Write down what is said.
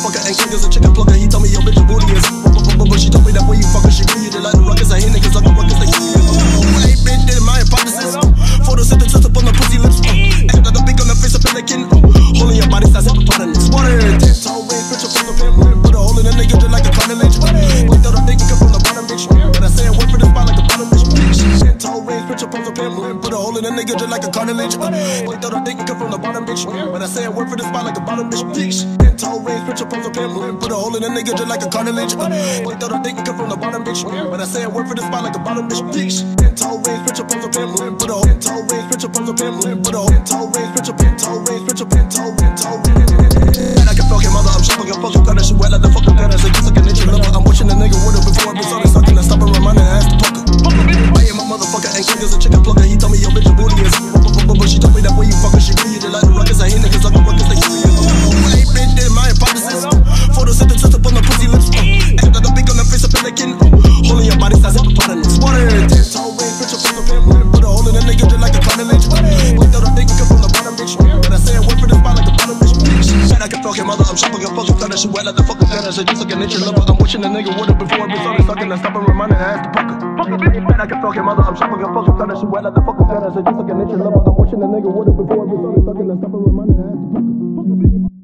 motherfucker ain't king as a chicken plucker. He told me your bitch a booty is. But she told me that when you fucker, she give you the like the ruckus. I hate niggas like the ruckus. They give you hey, bitch, did my hypothesis. Photosynthesis up on the pussy lips. Act like a big on the face up in the kin. Holding your body size up upon it. Water, 10-toe ring, picture from the pen. Put a hole in a nigga just like a cartilage. Wait till the thing come from the bottom, bitch. But I say I work for the spot like a bottom, bitch. 10-toe ring, picture from the pen. Put a hole in a nigga just like a cartilage. Wait till the thing come from the bottom, bitch. But I say I work for the spot like a bottom, bitch. 10-toe ring, picture from the pen. Put a hole in a nigga just like a cartilage. Wait till the thing come from the bottom, bitch. But I say I work for the spot like a bottom, bitch. 10-toe ring, picture from the pen. Put a hole in toe ring, picture from the pen. Put a hole in toe ring, picture toe ring, picture toe ring, toe ring. And I can fuck your mother, I'm sure fucking fucking gun. She wet like the fucking gun. I say just like a nature lover. I'm watching a nigga with her before it started sucking. I stop and remind her ass to fucker. I am a motherfucker ain't king as a chicken plucker. He told me your bitch a booty is. But she told me that when you fucker, she give you the like the ruckus. I hate niggas like the ruckus. They give you hey, bitch, did my hypothesis. Photosynthesis up on the pussy lips. Act like a big on the face up in the kin. Holding your body size up upon it. Water, 10-toe ring, picture from the pen. Put a hole in a nigga just like a cartilage. Wait till the thing come from the bottom, bitch. But I say I work for the spot like a bottom, bitch. And I can fuck your mother, I'm shopping your fucking gun. She wet like the fucking gun. I say just like a nature lover. I'm watching a nigga with her before it started sucking. I stop and remind her ass to pucker. And I can fuck your mother, I'm shopping your fucking gun. She wet like the fucking gun. I say just like a nature lover. I'm watching a nigga with her before it started sucking. I stop and remind her ass to pucker.